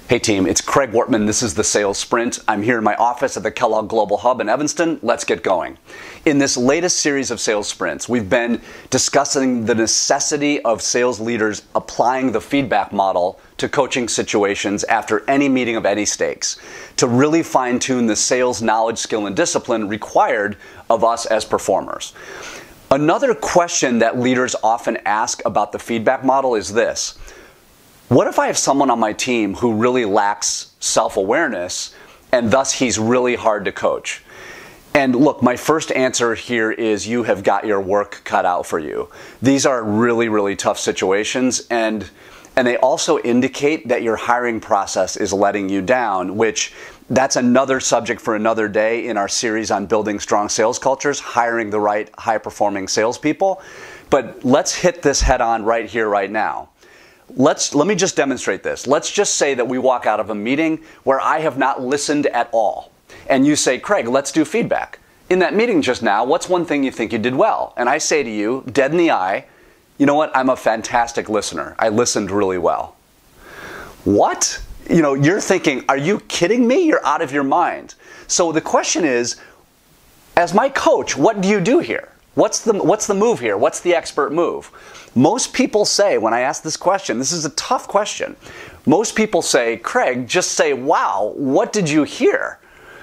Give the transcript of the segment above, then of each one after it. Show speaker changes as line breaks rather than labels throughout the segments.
Hey team, it's Craig Wortman. This is the Sales Sprint. I'm here in my office at the Kellogg Global Hub in Evanston. Let's get going. In this latest series of Sales Sprints, we've been discussing the necessity of sales leaders applying the feedback model to coaching situations after any meeting of any stakes to really fine-tune the sales knowledge, skill, and discipline required of us as performers. Another question that leaders often ask about the feedback model is this: what if I have someone on my team who really lacks self-awareness and thus he's really hard to coach? And look, my first answer here is you have got your work cut out for you. These are really, really tough situations, and they also indicate that your hiring process is letting you down, which that's another subject for another day in our series on building strong sales cultures, hiring the right high-performing salespeople. But let's hit this head on right here, right now. Let me just demonstrate this. Let's just say that we walk out of a meeting where I have not listened at all. And you say, Craig, let's do feedback. In that meeting just now, what's one thing you think you did well? And I say to you, dead in the eye, you know what? I'm a fantastic listener. I listened really well. What? You know, you're thinking, are you kidding me? You're out of your mind. So the question is, as my coach, what do you do here? What's the move here? What's the expert move? Most people say, when I ask this question, this is a tough question. Most people say, Craig, just say, wow, what did you hear?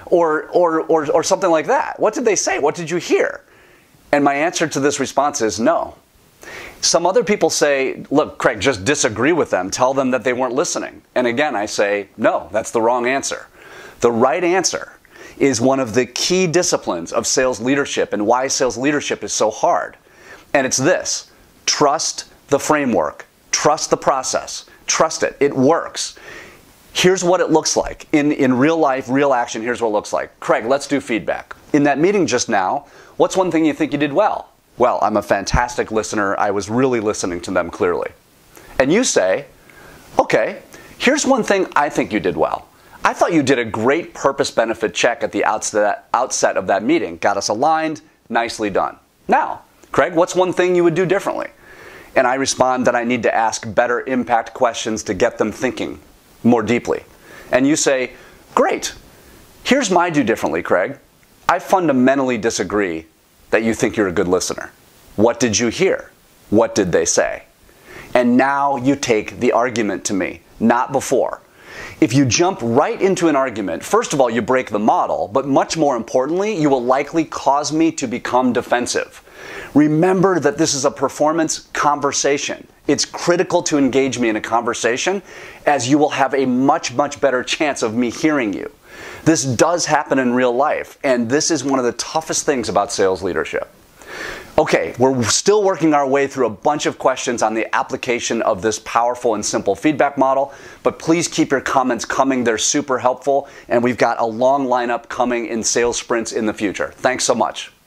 Or something like that. What did they say? What did you hear? And my answer to this response is no. Some other people say, look, Craig, just disagree with them. Tell them that they weren't listening. And again, I say, no, that's the wrong answer. The right answer is one of the key disciplines of sales leadership and why sales leadership is so hard. And it's this: trust the framework, trust the process, trust it, it works. Here's what it looks like. In real life, real action, here's what it looks like. Craig, let's do feedback. In that meeting just now, what's one thing you think you did well? Well, I'm a fantastic listener. I was really listening to them clearly. And you say, okay, here's one thing I think you did well. I thought you did a great purpose-benefit check at the outset of that meeting. Got us aligned, nicely done. Now, Craig, what's one thing you would do differently? And I respond that I need to ask better impact questions to get them thinking more deeply. And you say, great, here's my do differently, Craig. I fundamentally disagree that you think you're a good listener. What did you hear? What did they say? And now you take the argument to me, not before. If you jump right into an argument, first of all, you break the model, but much more importantly, you will likely cause me to become defensive. Remember that this is a performance conversation. It's critical to engage me in a conversation, as you will have a much, much better chance of me hearing you. This does happen in real life, and this is one of the toughest things about sales leadership. Okay, we're still working our way through a bunch of questions on the application of this powerful and simple feedback model, but please keep your comments coming. They're super helpful, and we've got a long lineup coming in sales sprints in the future. Thanks so much.